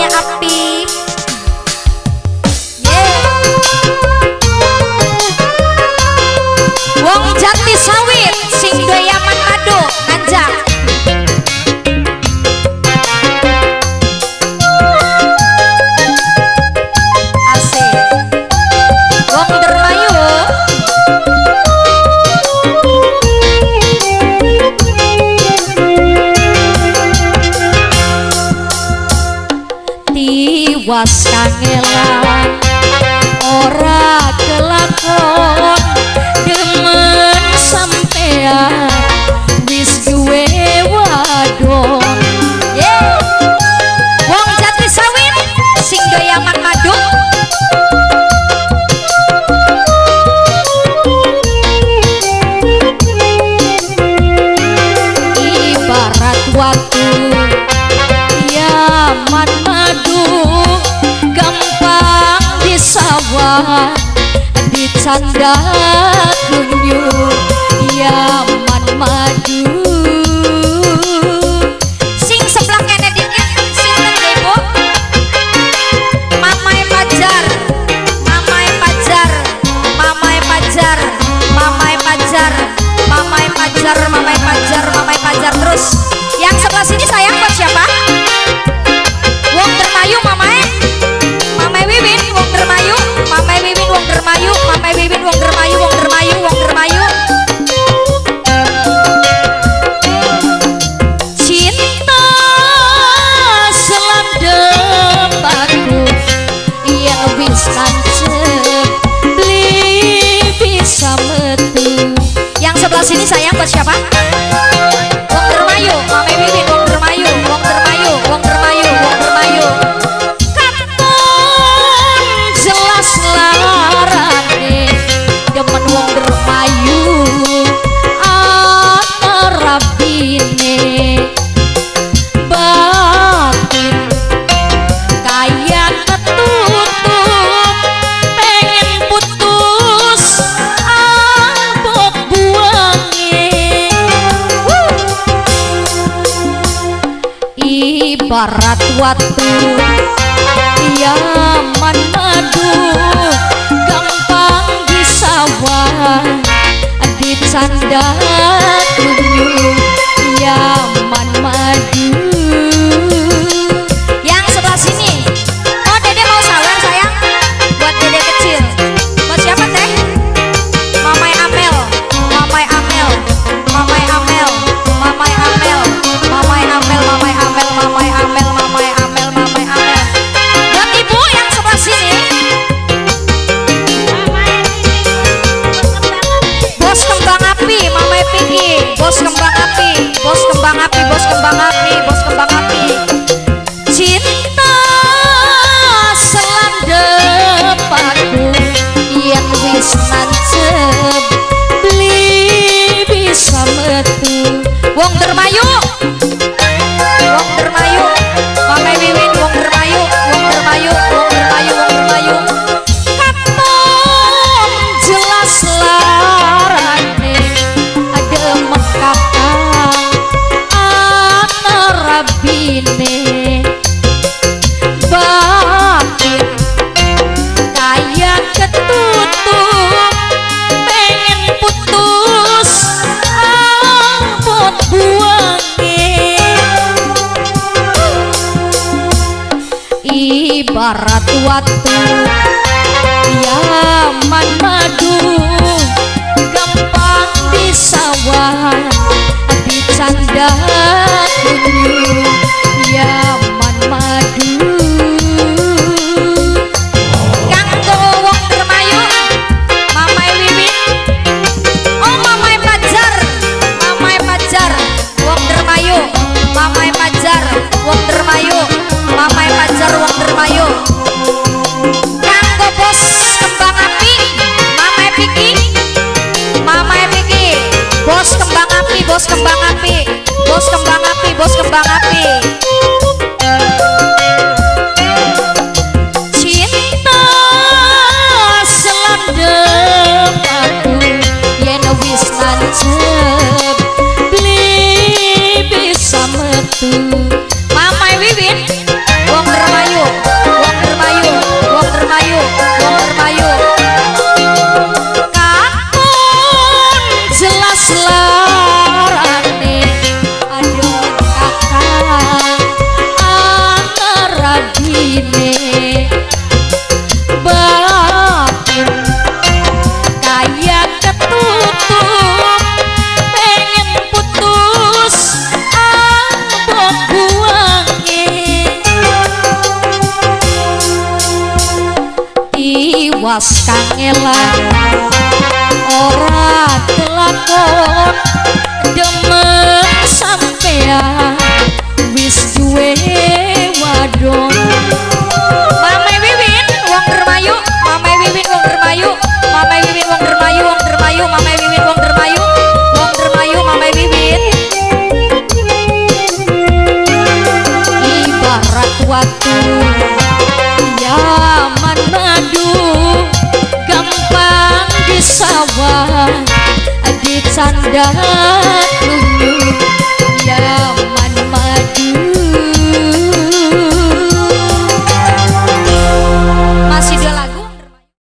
api. Wong jati sawit sing doyaman madu ngajak. Asik. Wong Dermayu. Tiwas kangelan ora kelakon demen sampean wis duwe wadon. Wong jati sawit sing doyaman madu. Ibarat watu yaman madu gampang disawah dicanda kunyu yaman madu. Sing sebelah kene dikit sinten ibu? Mamai Pajar, Mamai Pajar, Mamai Pajar, Mamai Pajar, Mamai Pajar, Mamai Pajar, Mamai Pajar. Terus yang sebelah sini sayang buat siapa? Wong Dermayu Mamai, Mamai Wiwin Wong Dermayu, Mamai Wiwin Wong Dermayu, Mamai Wiwin Wong Dermayu, Wong Dermayu, Wong Dermayu. Cinta selandep aku yang wis tancep beli bisa metu. Yang sebelah sini sayang buat siapa? Wong Dermayu, Mamai Wiwin Wong Dermayu, Wong Dermayu, Wong Dermayu, Wong Dermayu. Katon jelas larane demen Wong Dermayu ana rabine batin kaya ketutup pengen putus abot buange. Ibarat watu yaman madu gampang disawah dicanda kunyu yaman madu. Yang sebelah sini, oh dede mau sawer sayang buat dede kecil. Buat siapa teh? Mamai Amel, Mamai Amel, Mamai Amel, Mamai Amel, Mamai Amel, Mamai Amel, Mamai Amel, Mamai Amel, Mamai Amel. Buat ibu yang sebelah sini, bos kembang api, Mamai Piki, bos kembang api, bos kembang api, bos kembang api, bos kembang api. Cinta selandep aku yang wis nancep beli bisa metu. Wong Dermayu, Wong Dermayu, Mamai Wiwin Wong Dermayu, Wong Dermayu, Wong Dermayu, Wong Dermayu. Katon jelas larane ada mekakang ana rabine batin kaya ketutup pengen putus abot buange. Ibarat watu yaman madu gampang disawah dicanda kunyu yaman madu. Kanggo Wong Dermayu, Mamai Wiwin, oh Mamai Pajar, Mamai Pajar, Wong Dermayu, Mamai Pajar, Wong Dermayu, Mamai Pajar, Wong Dermayu. Kanggo bos kembang api, Mamai Piki, Mamai Piki, bos kembang api, bos kembang api, bos kembang api, bos kembang api. Cinta selandep aku yen wis nancep beli bisa metu. Mamai Wiwin Wong Dermayu, kangelan ora kelakon demen sampean wis duwe wadon. Mamai Wiwin wong Dermayu, Mamai Wiwin wong Dermayu, Mamai Wiwin wong Dermayu, wong Dermayu, Mamai Wiwin wong Dermayu, wong Dermayu, Mamai Wiwin. Ibarat waktu Yaman madu gampang disawah dicanda